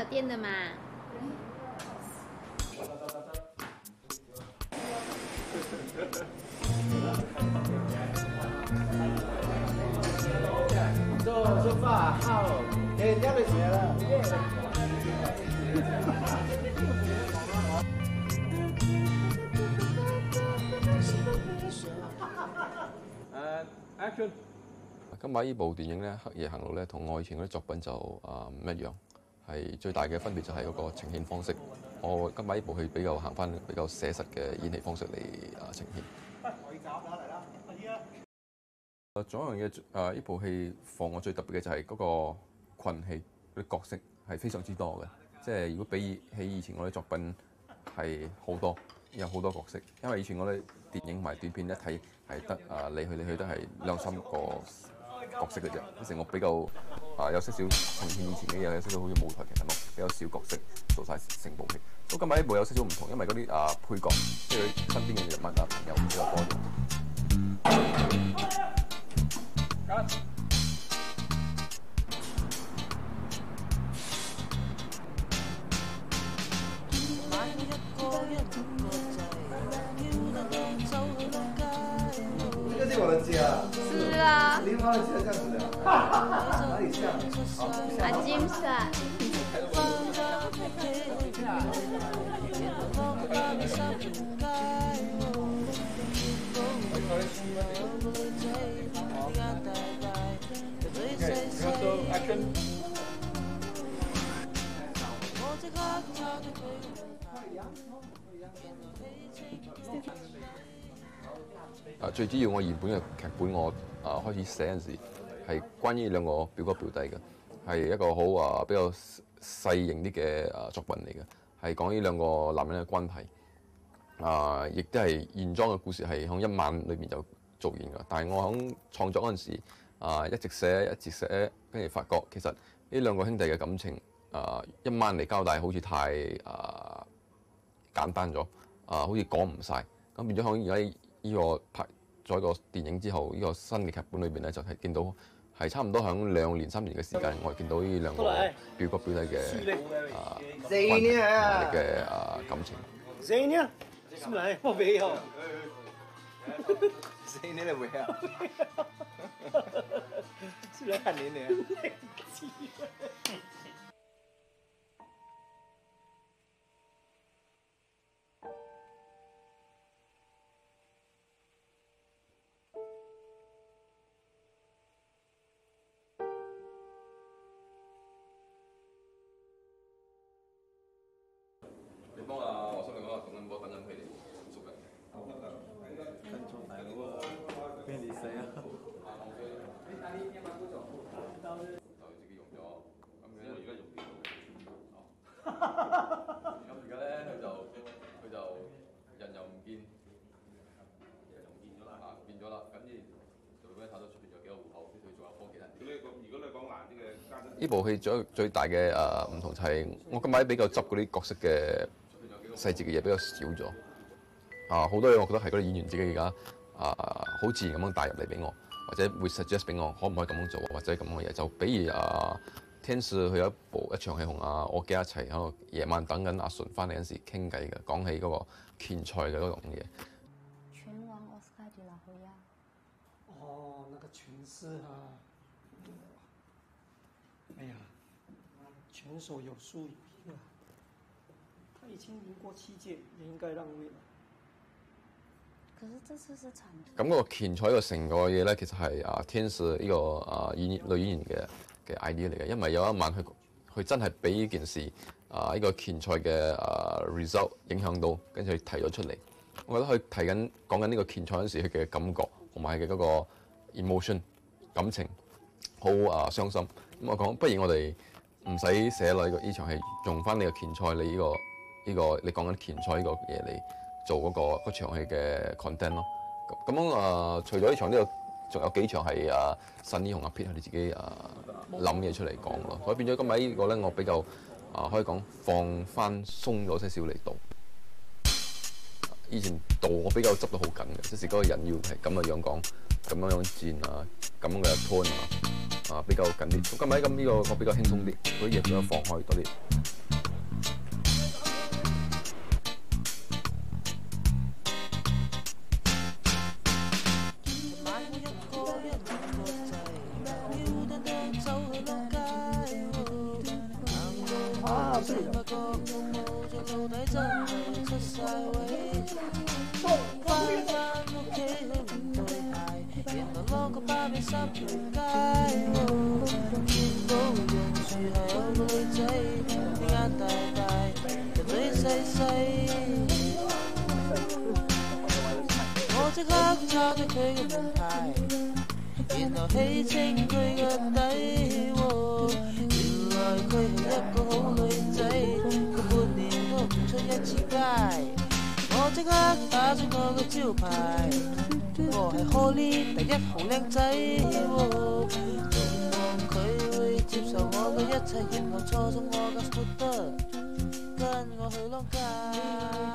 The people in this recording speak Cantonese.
电的嘛。 说话好，给人家的钱了。 Action！ 今晚呢部電影咧《黑夜行路》咧，同我以前嗰啲作品就唔一樣，係最大嘅分別就係嗰個呈現方式。我今晚呢部戲比較行翻比較寫實嘅演戲方式嚟呈現。 可以斬啦，嚟啦，快啲啦！ 仲有一樣嘢呢部戲放我最特別嘅就係嗰個群戲嗰啲角色係非常之多嘅，即係如果比起以前我啲作品係好多，有好多角色，因為以前我啲電影同埋短片一睇係得嚟去都係兩三個角色嘅啫，有時我比較有少少呈現以前嘅嘢，有少少好似舞台劇咁咯，比較少角色做晒成部戲。咁今日呢部有少少唔同，因為嗰啲配角即係佢身邊嘅人物朋友比較多啲。 这个是我的家。 是啊。 林花的家这样子的。哪里像？ 阿金算。 最主要我原本嘅劇本我開始寫嗰陣時係關於兩個表哥表弟嘅，係一個好比較細型啲嘅作品嚟嘅，係講呢兩個男人嘅關係。亦都係原裝嘅故事係喺一晚裏面就做完㗎。但係我喺創作嗰陣時一直寫，跟住發覺其實呢兩個兄弟嘅感情一晚嚟交代好似太簡單咗，好似講唔晒。咁變咗喺而家呢個拍咗個電影之後，呢個新嘅劇本裏邊咧，就係見到係差唔多喺2年3年嘅時間，我係見到呢兩個表哥表弟嘅關係嘅感情。 谁呢？出来，我没有。谁呢？没有。出来喊你呢。 你幫我心嚟講同我等陣佢哋熟嘅。 跟錯大佬啊！俾你死啊！ 就自己用咗，咁樣我而家用電腦。咁而家咧佢就人又唔見，人又唔見咗啦，變咗啦。跟住就俾佢睇到出邊有幾個戶口，佢仲有科技人。如果你講難啲嘅，呢部戲最大嘅唔同就係我今晚比較執嗰啲角色嘅細節嘅嘢比較少咗。好多嘢我覺得係嗰啲演員自己而家好自然咁樣帶入嚟俾我，或者會 suggest 俾我可唔可以咁樣做，或者咁嘅嘢。就比如天使佢有一場戲同我記一齊喺度夜晚等緊阿順翻嚟嗰陣時傾偈嘅，講起嗰個拳賽嘅嗰種嘢。 拳王奧斯卡迪拉回呀。 哦，那個拳師啊，哎呀，拳手有輸有贏啊。他已經贏過7屆，也應該讓位了。 可是這次是場地。 咁嗰個拳賽個成個嘢咧，其實係天使呢個女演員嘅 idea 嚟嘅，因為有一晚佢真係俾呢件事呢個拳賽嘅result 影響到，跟住佢提咗出嚟。我覺得佢講緊呢個拳賽嗰陣時佢嘅感覺同埋佢嘅嗰個 emotion 感情好傷心。咁我講不如我哋唔使寫啦，呢場戲用翻你個拳賽，你你講緊拳賽呢個嘢嚟做嗰場戲嘅 content 咯。咁樣除咗呢場呢個，仲有幾場係Sunny同阿 Pete 佢哋自己諗嘢出嚟講咯。所以變咗今日呢個咧，我比較可以講放翻鬆咗些少嚟導。以前導我比較執得好緊嘅，即係嗰個人要係咁嘅樣講，咁樣戰咁樣嘅 tone 比較緊啲。今日呢個我比較輕鬆啲，嗰啲嘢比較放開多啲。 啊，对的。 我即刻抄低佢嘅名牌，然後起清佢嘅底喎。原來佢係一個好女仔，佢半年都唔出一次街。我即刻打出我嘅招牌，我係 Holly 第一號靚仔喎。希望佢會接受我嘅一切，然後錯送我嘅 scooter，跟我去啷街。